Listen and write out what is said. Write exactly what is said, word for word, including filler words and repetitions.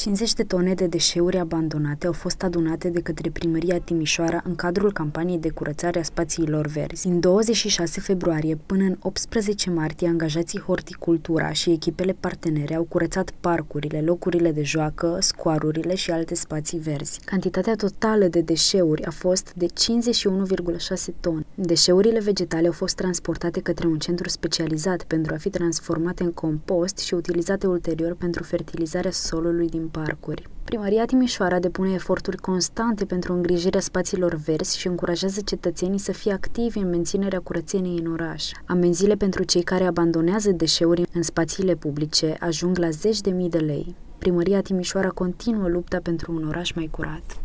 cincizeci de tone de deșeuri abandonate au fost adunate de către Primăria Timișoara în cadrul campaniei de curățare a spațiilor verzi. Din douăzeci și șase februarie până în optsprezece martie, angajații Horticultura și echipele partenere au curățat parcurile, locurile de joacă, scoarurile și alte spații verzi. Cantitatea totală de deșeuri a fost de cincizeci și unu virgulă șase tone. Deșeurile vegetale au fost transportate către un centru specializat pentru a fi transformate în compost și utilizate ulterior pentru fertilizarea solului din parcuri. Primăria Timișoara depune eforturi constante pentru îngrijirea spațiilor verzi și încurajează cetățenii să fie activi în menținerea curățeniei în oraș. Amenziile pentru cei care abandonează deșeuri în spațiile publice ajung la zeci de mii de lei. Primăria Timișoara continuă lupta pentru un oraș mai curat.